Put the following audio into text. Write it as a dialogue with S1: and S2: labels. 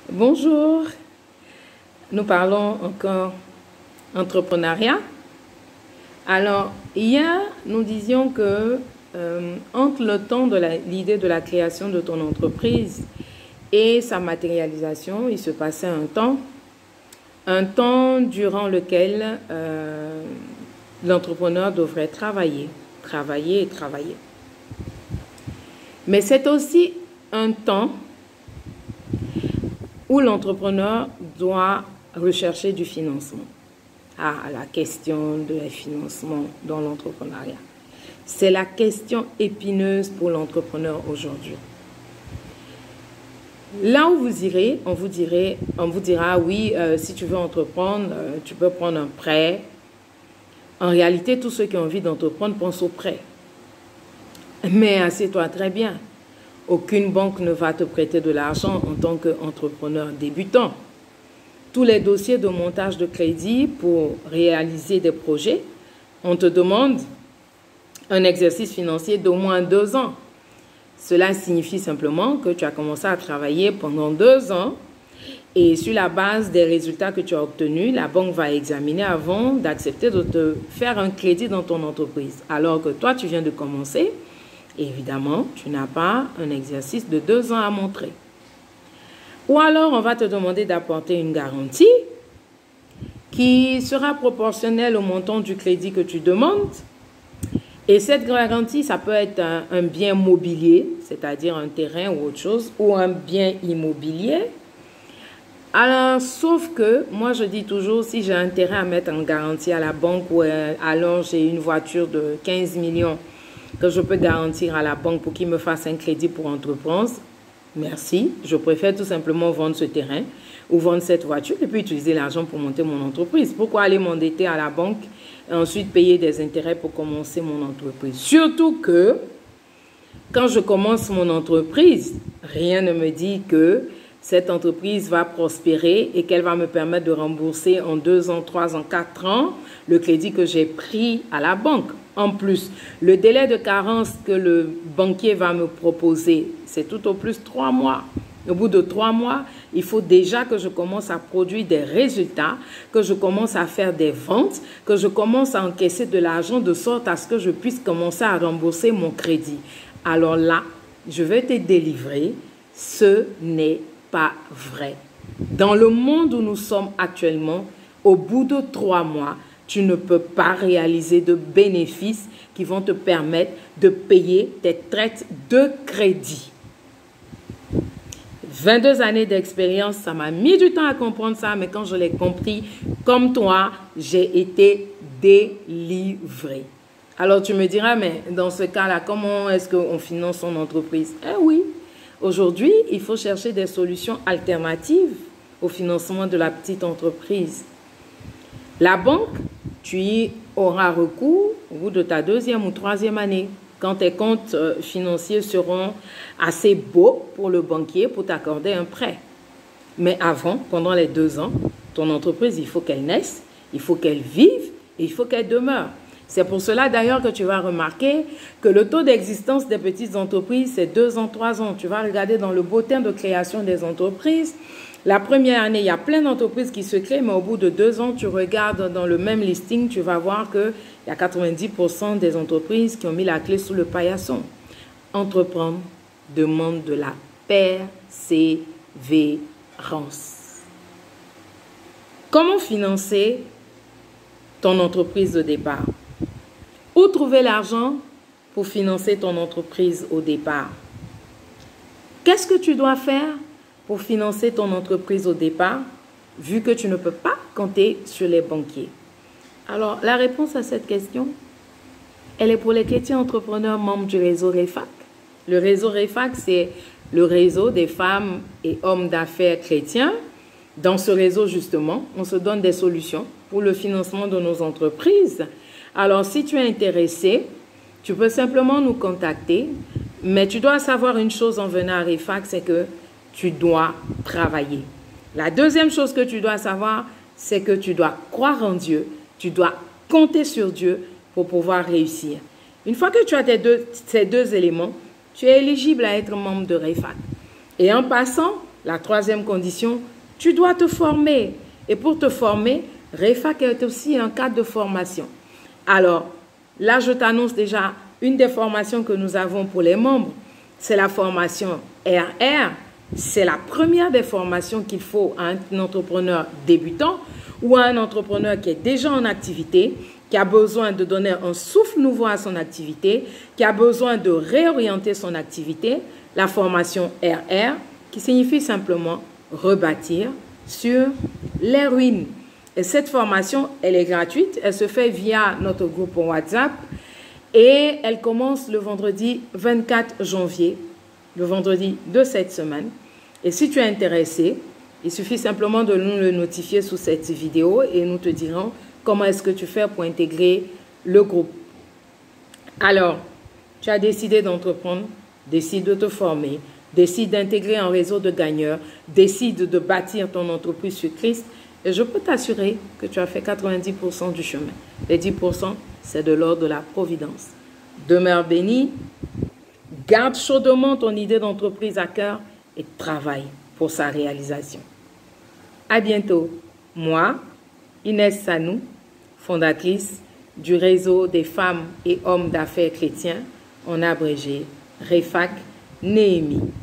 S1: Bonjour, nous parlons encore entrepreneuriat. Alors, hier, nous disions que entre le temps de l'idée de la création de ton entreprise et sa matérialisation, il se passait un temps durant lequel l'entrepreneur devrait travailler. Mais c'est aussi un temps où l'entrepreneur doit rechercher du financement. Ah, la question de financement dans l'entrepreneuriat. C'est la question épineuse pour l'entrepreneur aujourd'hui. Là où vous irez, on vous dira, oui, si tu veux entreprendre, tu peux prendre un prêt. En réalité, tous ceux qui ont envie d'entreprendre pensent au prêt. Mais assieds-toi très bien. Aucune banque ne va te prêter de l'argent en tant qu'entrepreneur débutant. Tous les dossiers de montage de crédit pour réaliser des projets, on te demande un exercice financier d'au moins 2 ans. Cela signifie simplement que tu as commencé à travailler pendant 2 ans et sur la base des résultats que tu as obtenus, la banque va examiner avant d'accepter de te faire un crédit dans ton entreprise. Alors que toi, tu viens de commencer. Évidemment, tu n'as pas un exercice de 2 ans à montrer. Ou alors, on va te demander d'apporter une garantie qui sera proportionnelle au montant du crédit que tu demandes. Et cette garantie, ça peut être un bien mobilier, c'est-à-dire un terrain ou autre chose, ou un bien immobilier. Alors, sauf que, moi je dis toujours, si j'ai intérêt à mettre en garantie à la banque, ou alors j'ai une voiture de 15 millions, que je peux garantir à la banque pour qu'il me fasse un crédit pour entreprendre, merci. Je préfère tout simplement vendre ce terrain ou vendre cette voiture et puis utiliser l'argent pour monter mon entreprise. Pourquoi aller m'endetter à la banque et ensuite payer des intérêts pour commencer mon entreprise? Surtout que quand je commence mon entreprise, rien ne me dit que cette entreprise va prospérer et qu'elle va me permettre de rembourser en 2 ans, 3 ans, 4 ans le crédit que j'ai pris à la banque. En plus, le délai de carence que le banquier va me proposer, c'est tout au plus 3 mois. Au bout de 3 mois, il faut déjà que je commence à produire des résultats, que je commence à faire des ventes, que je commence à encaisser de l'argent de sorte à ce que je puisse commencer à rembourser mon crédit. Alors là, je vais te délivrer, ce n'est pas vrai. Dans le monde où nous sommes actuellement, au bout de 3 mois, tu ne peux pas réaliser de bénéfices qui vont te permettre de payer tes traites de crédit. 22 années d'expérience, ça m'a mis du temps à comprendre ça, mais quand je l'ai compris, comme toi, j'ai été délivré. Alors tu me diras, mais dans ce cas-là, comment est-ce qu'on finance son entreprise? Eh oui, aujourd'hui, il faut chercher des solutions alternatives au financement de la petite entreprise. La banque, tu y auras recours au bout de ta 2e ou 3e année, quand tes comptes financiers seront assez beaux pour le banquier pour t'accorder un prêt. Mais avant, pendant les 2 ans, ton entreprise, il faut qu'elle naisse, il faut qu'elle vive et il faut qu'elle demeure. C'est pour cela d'ailleurs que tu vas remarquer que le taux d'existence des petites entreprises, c'est 2 ans, 3 ans. Tu vas regarder dans le bulletin de création des entreprises. La première année, il y a plein d'entreprises qui se créent, mais au bout de 2 ans, tu regardes dans le même listing, tu vas voir qu'il y a 90% des entreprises qui ont mis la clé sous le paillasson. Entreprendre demande de la persévérance. Comment financer ton entreprise de départ? Où trouver l'argent pour financer ton entreprise au départ? Qu'est-ce que tu dois faire pour financer ton entreprise au départ, vu que tu ne peux pas compter sur les banquiers? Alors, la réponse à cette question, elle est pour les chrétiens entrepreneurs membres du réseau REFAC. Le réseau REFAC, c'est le réseau des femmes et hommes d'affaires chrétiens. Dans ce réseau, justement, on se donne des solutions pour le financement de nos entreprises. Alors, si tu es intéressé, tu peux simplement nous contacter, mais tu dois savoir une chose en venant à REFAC, c'est que tu dois travailler. La deuxième chose que tu dois savoir, c'est que tu dois croire en Dieu, tu dois compter sur Dieu pour pouvoir réussir. Une fois que tu as ces deux éléments, tu es éligible à être membre de REFAC. Et en passant, La troisième condition, tu dois te former. Et pour te former, REFAC est aussi un cadre de formation. Alors, là, je t'annonce déjà une des formations que nous avons pour les membres. C'est la formation RR. C'est la première des formations qu'il faut à un entrepreneur débutant ou à un entrepreneur qui est déjà en activité, qui a besoin de donner un souffle nouveau à son activité, qui a besoin de réorienter son activité. La formation RR, qui signifie simplement rebâtir sur les ruines. Et cette formation, elle est gratuite. Elle se fait via notre groupe WhatsApp et elle commence le vendredi 24 janvier, le vendredi de cette semaine. Et si tu es intéressé, il suffit simplement de nous le notifier sous cette vidéo et nous te dirons comment est-ce que tu fais pour intégrer le groupe. Alors, tu as décidé d'entreprendre, décide de te former, décide d'intégrer un réseau de gagneurs, décide de bâtir ton entreprise sur Christ et je peux t'assurer que tu as fait 90% du chemin. Les 10%, c'est de l'ordre de la providence. Demeure béni, garde chaudement ton idée d'entreprise à cœur et travaille pour sa réalisation. À bientôt. Moi, Inès Sanou, fondatrice du réseau des femmes et hommes d'affaires chrétiens, en abrégé REFAC Néhémie.